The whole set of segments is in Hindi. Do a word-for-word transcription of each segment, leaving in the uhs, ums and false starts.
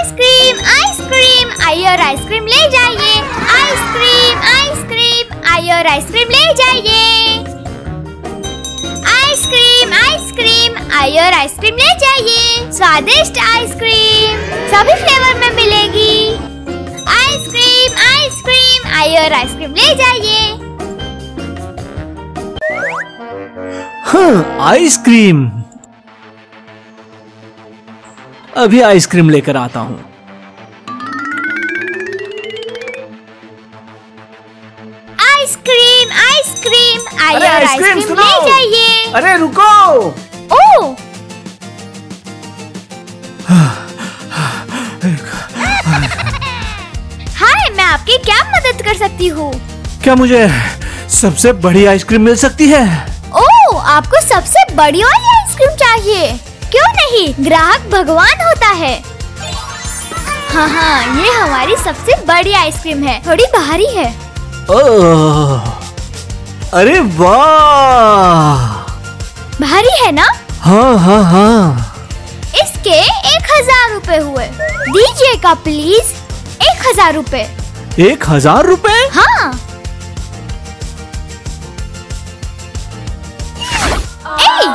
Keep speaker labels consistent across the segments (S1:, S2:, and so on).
S1: आइसक्रीम आइसक्रीम आइए और आइसक्रीम ले जाइए। आइसक्रीम आइसक्रीम आइए और आइसक्रीम ले जाइए। आइसक्रीम आइसक्रीम आइए और आइसक्रीम ले जाइए। स्वादिष्ट आइसक्रीम सभी फ्लेवर में मिलेगी। आइसक्रीम आइसक्रीम आइए और आइसक्रीम ले जाइए।
S2: हाँ, आइसक्रीम। अभी आइसक्रीम लेकर आता हूँ।
S1: आइसक्रीम आइसक्रीम आइए और आइसक्रीम ले जाइए।
S2: अरे रुको।
S1: ओह, हाय, मैं आपकी क्या मदद कर सकती हूँ?
S2: क्या मुझे सबसे बड़ी आइसक्रीम मिल सकती है?
S1: ओह, आपको सबसे बड़ी वाली आइसक्रीम चाहिए? क्यों नहीं, ग्राहक भगवान होता है। हाँ हाँ, ये हमारी सबसे बड़ी आइसक्रीम है, थोड़ी भारी है।
S2: ओह, अरे वाह,
S1: भारी है ना?
S2: हाँ हाँ हाँ।
S1: इसके एक हजार रूपए हुए। दीजिएगा प्लीज, एक हजार रूपए।
S2: एक हजार रूपए?
S1: हाँ। ए!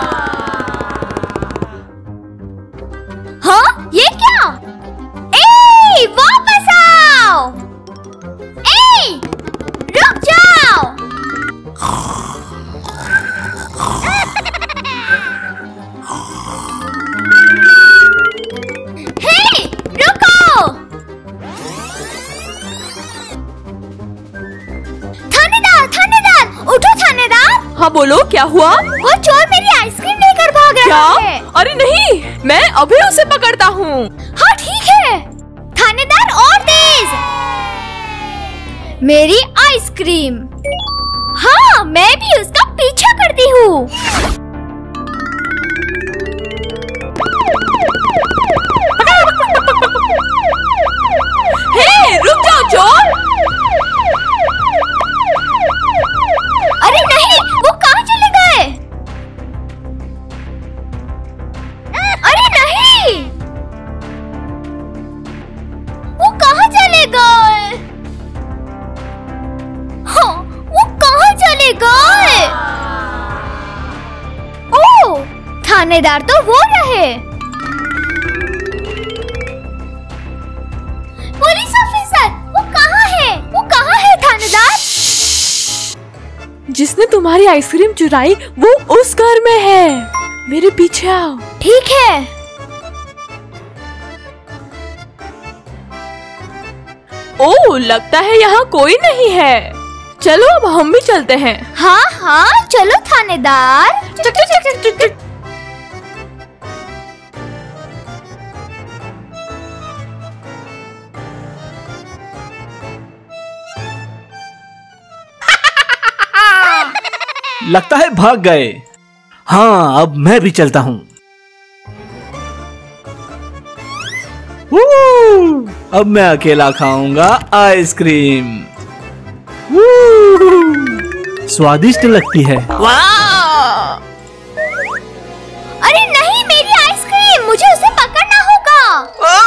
S1: हाँ, ये क्या? ए, वापस आओ! ए, रुक जाओ! हे, रुको! थानेदार, थानेदार, उठो थानेदार!
S3: हाँ बोलो, क्या हुआ?
S1: वो चोर मेरी आइसक्रीम लेकर भाग रहा है।
S3: अरे नहीं, मैं अभी उसे पकड़ता हूँ।
S1: हाँ ठीक है। थानेदार, और तेज! मेरी आइसक्रीम। हाँ, मैं भी उसका पीछा करती हूँ।
S3: हे, रुक जाओ चोर!
S1: अरे नहीं, वो कहाँ चले गए? अरे नहीं, वो कहाँ चले गए? हाँ, वो कहाँ चले गए? ओह, थानेदार तो वो रहे। पुलिस ऑफिसर, वो कहाँ है? वो कहाँ है थानेदार?
S3: जिसने तुम्हारी आइसक्रीम चुराई वो उस घर में है। मेरे पीछे आओ।
S1: ठीक है।
S3: ओह, लगता है यहाँ कोई नहीं है। चलो अब हम भी चलते हैं।
S1: हाँ हाँ, चलो थानेदार।
S3: चक चक चक चक चक।
S2: लगता है भाग गए। हाँ, अब मैं भी चलता हूँ। अब मैं अकेला खाऊंगा आइसक्रीम। स्वादिष्ट लगती है।
S3: वाह!
S1: अरे नहीं, मेरी आइसक्रीम, मुझे उसे पकड़ना होगा।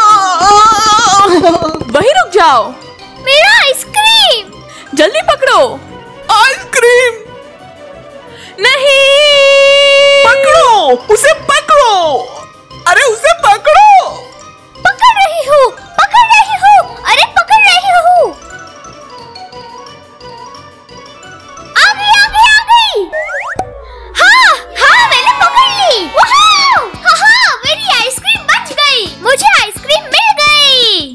S3: वहीं रुक जाओ।
S1: मेरा आइसक्रीम!
S3: जल्दी पकड़ो।
S2: आइसक्रीम
S3: नहीं,
S2: पकड़ो, उसे पकड़ो। अरे उसे पकड़ो।
S1: पकड़ रही हूँ, पकड़ रही हूँ, अरे पकड़ रही हूँ। आ गई, आ गई, आ गई। हाँ हाँ, मैंने पकड़ ली। वाह! हाँ हाँ, मेरी आइसक्रीम बच गई। मुझे आइसक्रीम मिल गई।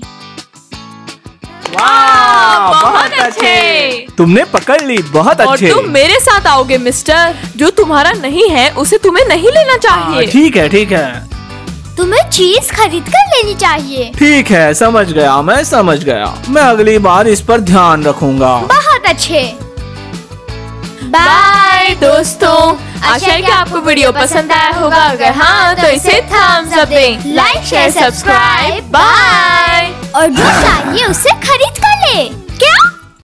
S2: वाह,
S3: बहुत अच्छे।
S2: तुमने पकड़ ली, बहुत
S3: और
S2: अच्छे।
S3: तुम मेरे साथ आओगे मिस्टर। जो तुम्हारा नहीं है उसे तुम्हें नहीं लेना चाहिए।
S2: ठीक है, ठीक है।
S1: तुम्हें चीज खरीद कर लेनी चाहिए।
S2: ठीक है, समझ गया, मैं समझ गया। मैं अगली बार इस पर ध्यान रखूंगा।
S1: बहुत अच्छे।
S3: बाय दोस्तों, आशा है कि आपको वीडियो पसंद आया होगा। अगर हाँ तो इसे थम्स अप दें, लाइक शेयर सब्सक्राइब। बाय।
S1: और जो चाहिए उसे खरीद कर ले।